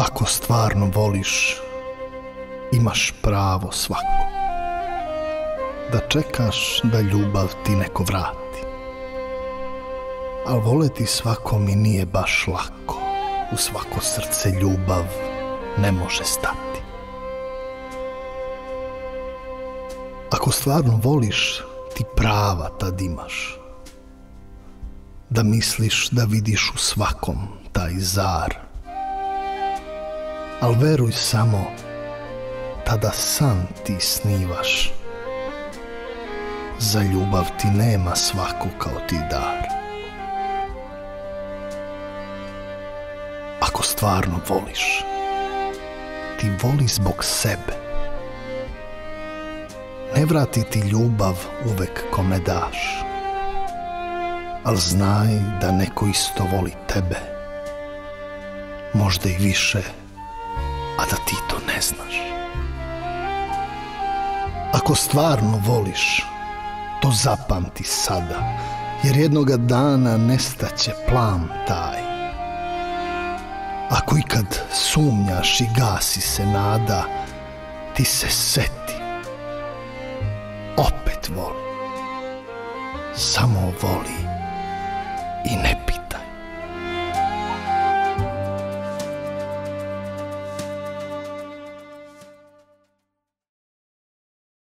Ako stvarno voliš, imaš pravo svako da čekaš da ljubav ti neko vrati. Al voleti svako mi nije baš lako, u svako srce ljubav ne može stati. Ako stvarno voliš, ti prava tad imaš, da misliš da vidiš u svakom taj zar. Al veruj samo, tada san ti snivaš, za ljubav ti nema svako kao ti dar. Ako stvarno voliš, ti voli zbog sebe. Ne vrati ti ljubav uvek kome daš, al znaj da neko isto voli tebe, možda i više, a da ti to ne znaš. Ako stvarno voliš, to zapamti sada, jer jednoga dana nestaće plan taj. Ako ikad sumnjaš i gasi se nada, ti se seti, opet voli, samo voli i ne